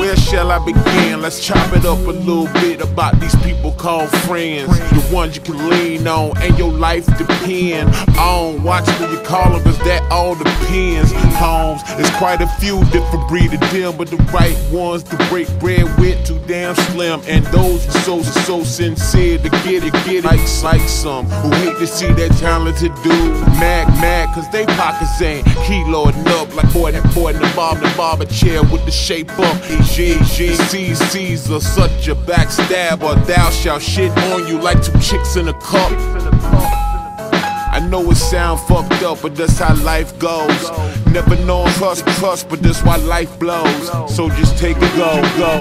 where shall I begin? Let's chop it up a little bit about these people called friends. The ones you can lean on and your life depend on. Watch who you call them, cause that all depends. Homes, there's quite a few different breed of them, but the right ones to break bread with too damn slim. And those are so sincere to get it like some who hate to see that talented dude mad cause they pockets ain't kiloing up like boy in the barber chair with the shape up. Caesar, such a backstabber, thou shalt shit on you like two chicks in a cup. I know it sound fucked up, but that's how life goes. Never known trust, but that's why life blows. So just take it, go.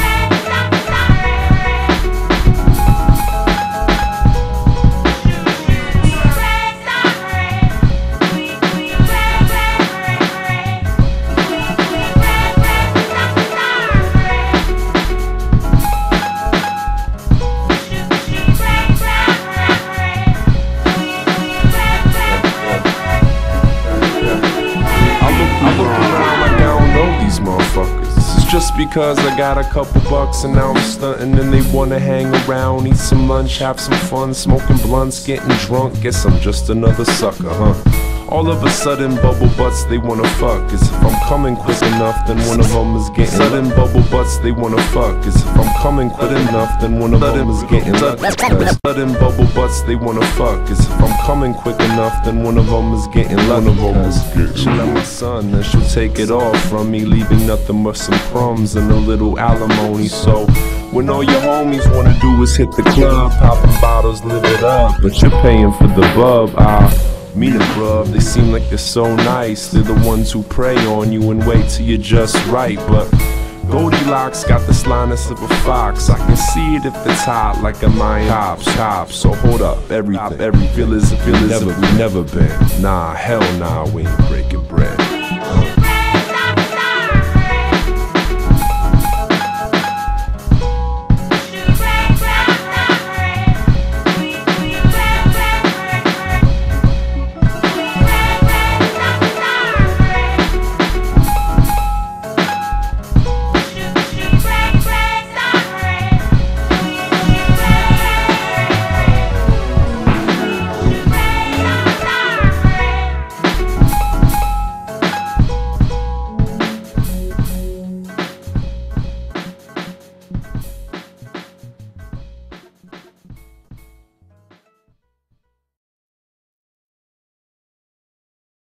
Just because I got a couple bucks and now I'm stunting and they wanna hang around, eat some lunch, have some fun, smoking blunts, getting drunk. Guess I'm just another sucker, huh? All of a sudden bubble butts they wanna fuck. As if I'm coming quick enough, then one of them is getting sudden bubble butts they wanna fuck. As if I'm coming quick enough, then one of them is getting sudden bubble butts they wanna fuck. As if I'm coming quick enough, then one of them is getting she'll let my son, then she'll take it all from me, leaving nothing but some crumbs and a little alimony. So when all your homies wanna do is hit the club, popping bottles, live it up, but you're paying for the bub. Mean it, bruv, they seem like they're so nice. They're the ones who prey on you and wait till you're just right. But Goldilocks got the slyness of a fox. I can see it if it's hot like a mine top. So hold up, every feel is we never been. Nah, hell nah, we ain't breaking bread.